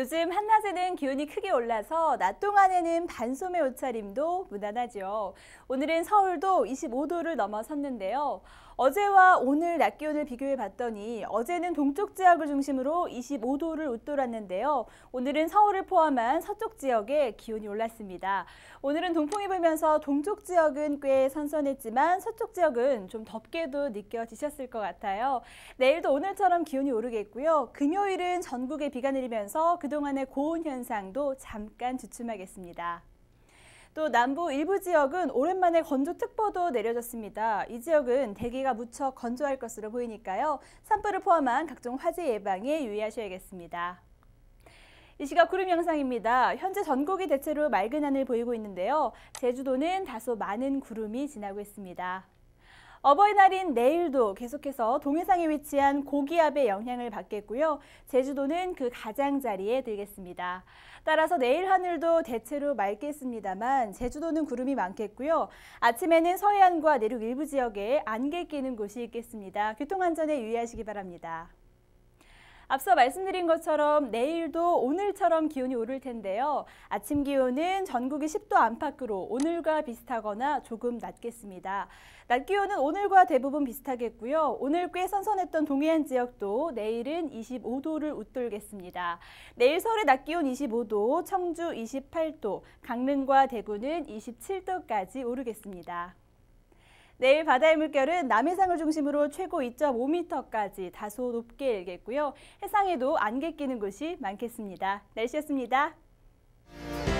요즘 한낮에는 기온이 크게 올라서 낮 동안에는 반소매 옷차림도 무난하죠. 오늘은 서울도 25도를 넘어섰는데요. 어제와 오늘 낮 기온을 비교해 봤더니 어제는 동쪽 지역을 중심으로 25도를 웃돌았는데요. 오늘은 서울을 포함한 서쪽 지역에 기온이 올랐습니다. 오늘은 동풍이 불면서 동쪽 지역은 꽤 선선했지만 서쪽 지역은 좀 덥게도 느껴지셨을 것 같아요. 내일도 오늘처럼 기온이 오르겠고요. 금요일은 전국에 비가 내리면서 그동안의 고온 현상도 잠깐 주춤하겠습니다. 또 남부 일부 지역은 오랜만에 건조특보도 내려졌습니다. 이 지역은 대기가 무척 건조할 것으로 보이니까요. 산불을 포함한 각종 화재 예방에 유의하셔야겠습니다. 이 시각 구름 영상입니다. 현재 전국이 대체로 맑은 하늘 보이고 있는데요. 제주도는 다소 많은 구름이 지나고 있습니다. 어버이날인 내일도 계속해서 동해상에 위치한 고기압의 영향을 받겠고요. 제주도는 그 가장자리에 들겠습니다. 따라서 내일 하늘도 대체로 맑겠습니다만 제주도는 구름이 많겠고요. 아침에는 서해안과 내륙 일부 지역에 안개 끼는 곳이 있겠습니다. 교통안전에 유의하시기 바랍니다. 앞서 말씀드린 것처럼 내일도 오늘처럼 기온이 오를 텐데요. 아침 기온은 전국이 10도 안팎으로 오늘과 비슷하거나 조금 낮겠습니다. 낮 기온은 오늘과 대부분 비슷하겠고요. 오늘 꽤 선선했던 동해안 지역도 내일은 25도를 웃돌겠습니다. 내일 서울의 낮 기온 25도, 청주 28도, 강릉과 대구는 27도까지 오르겠습니다. 내일 바다의 물결은 남해상을 중심으로 최고 2.5m까지 다소 높게 일겠고요. 해상에도 안개 끼는 곳이 많겠습니다. 날씨였습니다.